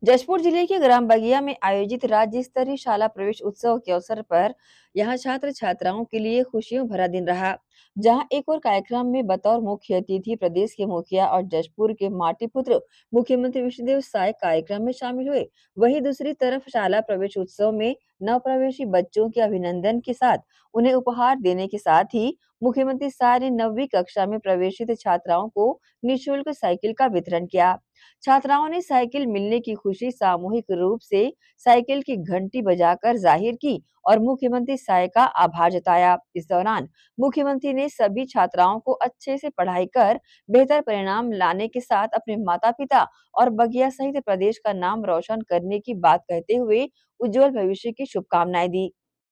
जशपुर जिले के ग्राम बगिया में आयोजित राज्य स्तरीय शाला प्रवेश उत्सव के अवसर पर यहां छात्र छात्राओं के लिए खुशियों भरा दिन रहा। जहां एक और कार्यक्रम में बतौर मुख्य अतिथि प्रदेश के मुखिया और जशपुर के माटी पुत्र मुख्यमंत्री विष्णुदेव साय कार्यक्रम में शामिल हुए, वहीं दूसरी तरफ शाला प्रवेश उत्सव में नवप्रवेशी बच्चों के अभिनंदन के साथ उन्हें उपहार देने के साथ ही मुख्यमंत्री साय ने 9वीं कक्षा में प्रवेशित छात्राओं को निःशुल्क साइकिल का वितरण किया। छात्राओं ने साइकिल मिलने की खुशी सामूहिक रूप से साइकिल की घंटी बजाकर जाहिर की और मुख्यमंत्री साय का आभार जताया। इस दौरान मुख्यमंत्री ने सभी छात्राओं को अच्छे से पढ़ाई कर बेहतर परिणाम लाने के साथ अपने माता पिता और बगिया सहित प्रदेश का नाम रोशन करने की बात कहते हुए उज्जवल भविष्य की शुभकामनाएं दी।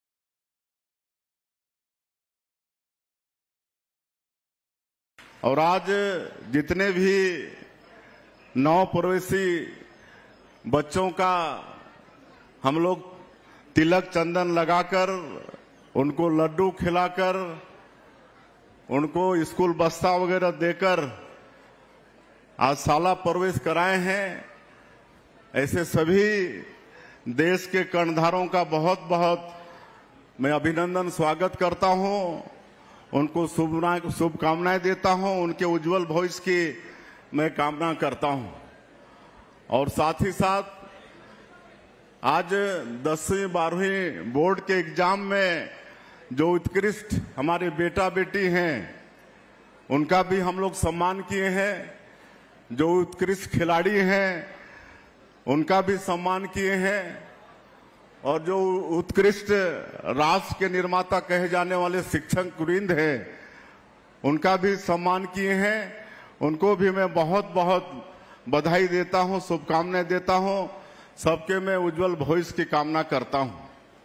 और आज जितने भी नव प्रवेशी बच्चों का हम लोग तिलक चंदन लगाकर, उनको लड्डू खिलाकर, उनको स्कूल बस्ता वगैरह देकर आज शाला प्रवेश कराए हैं, ऐसे सभी देश के कर्णधारों का बहुत बहुत मैं अभिनंदन स्वागत करता हूं। उनको शुभकामनाएं देता हूं, उनके उज्जवल भविष्य की मैं कामना करता हूं। और साथ ही साथ आज 10वीं 12वीं बोर्ड के एग्जाम में जो उत्कृष्ट हमारे बेटा बेटी हैं उनका भी हम लोग सम्मान किए हैं, जो उत्कृष्ट खिलाड़ी हैं उनका भी सम्मान किए हैं, और जो उत्कृष्ट राष्ट्र के निर्माता कहे जाने वाले शिक्षक वृंद हैं उनका भी सम्मान किए हैं। उनको भी मैं बहुत बहुत बधाई देता हूं, शुभकामनाएं देता हूं। सबके मैं उज्जवल भविष्य की कामना करता हूं।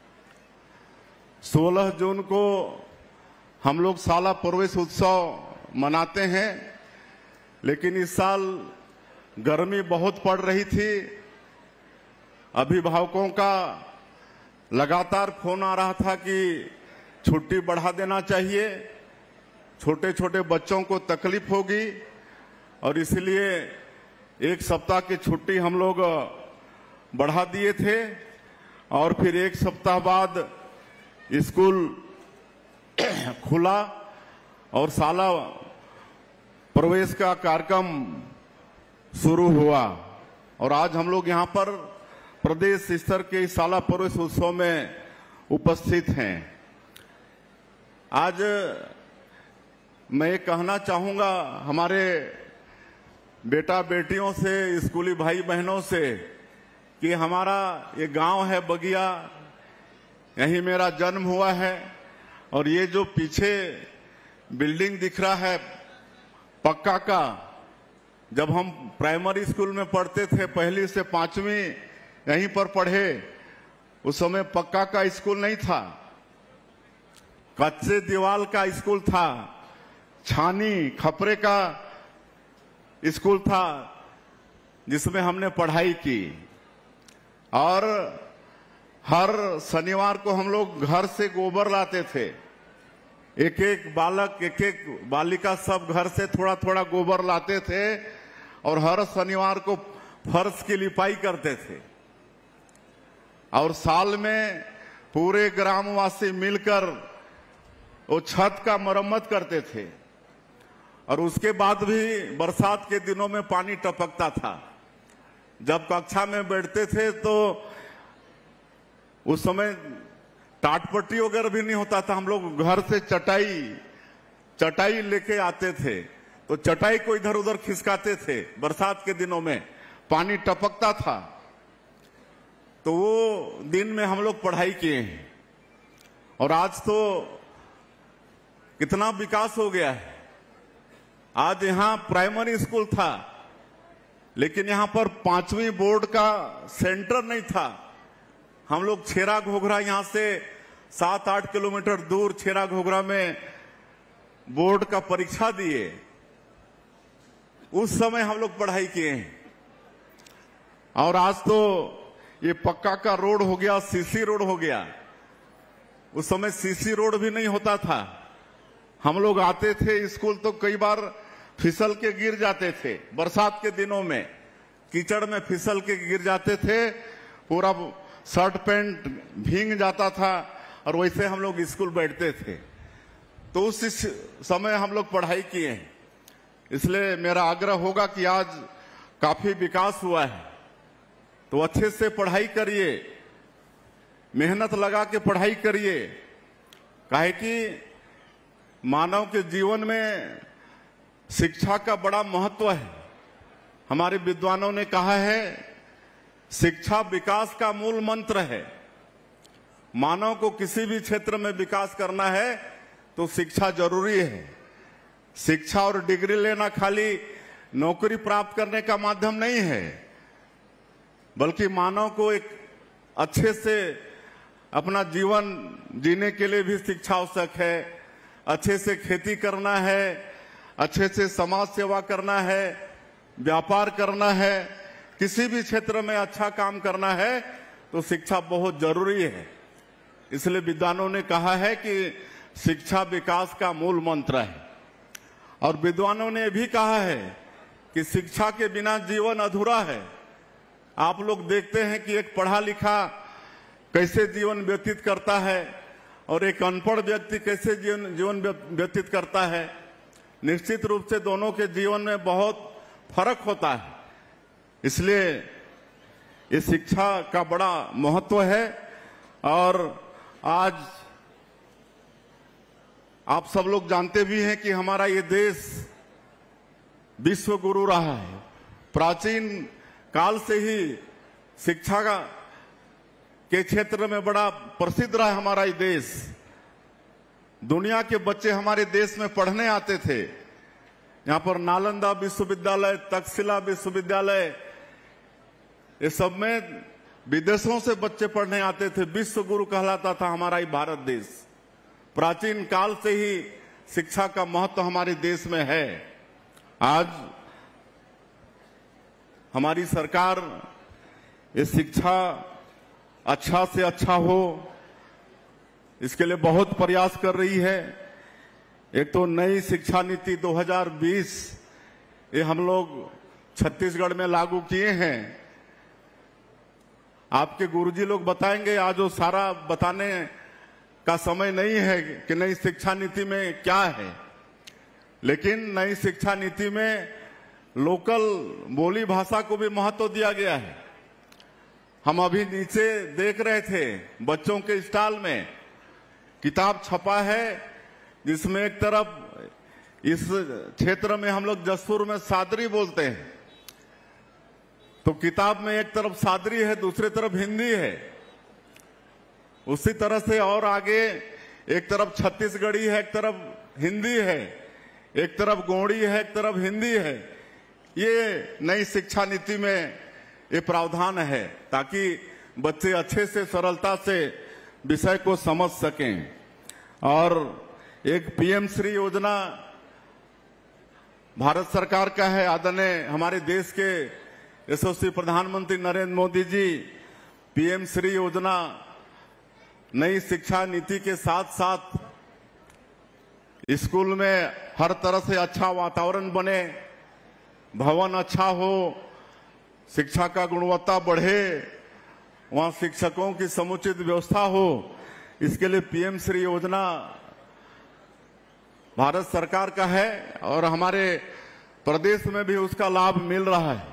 16 जून को हम लोग शाला प्रवेश उत्सव मनाते हैं, लेकिन इस साल गर्मी बहुत पड़ रही थी। अभिभावकों का लगातार फोन आ रहा था कि छुट्टी बढ़ा देना चाहिए, छोटे छोटे बच्चों को तकलीफ होगी, और इसलिए एक सप्ताह की छुट्टी हम लोग बढ़ा दिए थे। और फिर एक सप्ताह बाद स्कूल खुला और शाला प्रवेश का कार्यक्रम शुरू हुआ। और आज हम लोग यहाँ पर प्रदेश स्तर के इस शाला प्रवेश उत्सव में उपस्थित हैं। आज मैं ये कहना चाहूंगा हमारे बेटा बेटियों से, स्कूली भाई बहनों से, कि हमारा ये गांव है बगिया, यहीं मेरा जन्म हुआ है। और ये जो पीछे बिल्डिंग दिख रहा है पक्का का, जब हम प्राइमरी स्कूल में पढ़ते थे, 1ली से 5वीं यहीं पर पढ़े, उस समय पक्का का स्कूल नहीं था, कच्चे दीवार का स्कूल था, छानी खपरे का स्कूल था जिसमें हमने पढ़ाई की। और हर शनिवार को हम लोग घर से गोबर लाते थे, एक एक बालक एक एक बालिका सब घर से थोड़ा थोड़ा गोबर लाते थे, और हर शनिवार को फर्श की लिपाई करते थे। और साल में पूरे ग्रामवासी मिलकर वो छत का मरम्मत करते थे। और उसके बाद भी बरसात के दिनों में पानी टपकता था। जब कक्षा में बैठते थे तो उस समय टाटपट्टी वगैरह भी नहीं होता था, हम लोग घर से चटाई लेके आते थे, तो चटाई को इधर उधर खिसकाते थे। बरसात के दिनों में पानी टपकता था, तो वो दिन में हम लोग पढ़ाई किए हैं। और आज तो कितना विकास हो गया है। आज यहाँ प्राइमरी स्कूल था, लेकिन यहाँ पर 5वीं बोर्ड का सेंटर नहीं था। हम लोग छेरा घोघरा, यहाँ से 7-8 किलोमीटर दूर छेरा घोघरा में बोर्ड का परीक्षा दिए, उस समय हम लोग पढ़ाई किए हैं। और आज तो ये पक्का का रोड हो गया, सीसी रोड हो गया। उस समय सीसी रोड भी नहीं होता था। हम लोग आते थे स्कूल तो कई बार फिसल के गिर जाते थे बरसात के दिनों में, कीचड़ में फिसल के गिर जाते थे, पूरा शर्ट पैंट भीग जाता था और वैसे हम लोग स्कूल बैठते थे। तो उस समय हम लोग पढ़ाई किए हैं। इसलिए मेरा आग्रह होगा कि आज काफी विकास हुआ है, तो अच्छे से पढ़ाई करिए, मेहनत लगा के पढ़ाई करिए। काहे कि मानव के जीवन में शिक्षा का बड़ा महत्व है। हमारे विद्वानों ने कहा है, शिक्षा विकास का मूल मंत्र है। मानव को किसी भी क्षेत्र में विकास करना है तो शिक्षा जरूरी है। शिक्षा और डिग्री लेना खाली नौकरी प्राप्त करने का माध्यम नहीं है, बल्कि मानव को एक अच्छे से अपना जीवन जीने के लिए भी शिक्षा आवश्यक है। अच्छे से खेती करना है, अच्छे से समाज सेवा करना है, व्यापार करना है, किसी भी क्षेत्र में अच्छा काम करना है तो शिक्षा बहुत जरूरी है। इसलिए विद्वानों ने कहा है कि शिक्षा विकास का मूल मंत्र है। और विद्वानों ने भी कहा है कि शिक्षा के बिना जीवन अधूरा है। आप लोग देखते हैं कि एक पढ़ा लिखा कैसे जीवन व्यतीत करता है और एक अनपढ़ व्यक्ति कैसे जीवन व्यतीत करता है। निश्चित रूप से दोनों के जीवन में बहुत फर्क होता है। इसलिए ये शिक्षा का बड़ा महत्व है। और आज आप सब लोग जानते भी हैं कि हमारा ये देश विश्व गुरु रहा है। प्राचीन काल से ही शिक्षा के क्षेत्र में बड़ा प्रसिद्ध रहा है हमारा ये देश। दुनिया के बच्चे हमारे देश में पढ़ने आते थे। यहाँ पर नालंदा विश्वविद्यालय, तक्षशिला विश्वविद्यालय, ये सब में विदेशों से बच्चे पढ़ने आते थे। विश्व गुरु कहलाता था हमारा ये भारत देश। प्राचीन काल से ही शिक्षा का महत्व हमारे देश में है। आज हमारी सरकार ये शिक्षा अच्छा से अच्छा हो, इसके लिए बहुत प्रयास कर रही है। एक तो नई शिक्षा नीति 2020 ये हम लोग छत्तीसगढ़ में लागू किए हैं। आपके गुरुजी लोग बताएंगे, आज वो सारा बताने का समय नहीं है कि नई शिक्षा नीति में क्या है। लेकिन नई शिक्षा नीति में लोकल बोली भाषा को भी महत्व दिया गया है। हम अभी नीचे देख रहे थे, बच्चों के स्टॉल में किताब छपा है, जिसमें एक तरफ इस क्षेत्र में हम लोग जसपुर में सादरी बोलते हैं, तो किताब में एक तरफ सादरी है, दूसरी तरफ हिंदी है। उसी तरह से और आगे एक तरफ छत्तीसगढ़ी है, एक तरफ हिंदी है, एक तरफ गोंडी है, एक तरफ हिंदी है। ये नई शिक्षा नीति में ये प्रावधान है ताकि बच्चे अच्छे से सरलता से विषय को समझ सकें। और एक पीएम श्री योजना भारत सरकार का है। आदरणीय हमारे देश के यशस्वी प्रधानमंत्री नरेंद्र मोदी जी पीएम श्री योजना नई शिक्षा नीति के साथ साथ स्कूल में हर तरह से अच्छा वातावरण बने, भवन अच्छा हो, शिक्षा का गुणवत्ता बढ़े, वहां शिक्षकों की समुचित व्यवस्था हो, इसके लिए पीएम श्री योजना भारत सरकार का है और हमारे प्रदेश में भी उसका लाभ मिल रहा है।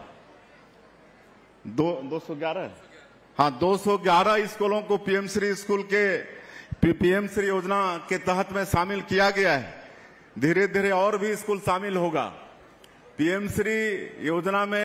211 211 स्कूलों को पीएम श्री स्कूल के पीएम श्री योजना के तहत में शामिल किया गया है। धीरे धीरे और भी स्कूल शामिल होगा। पीएम श्री योजना में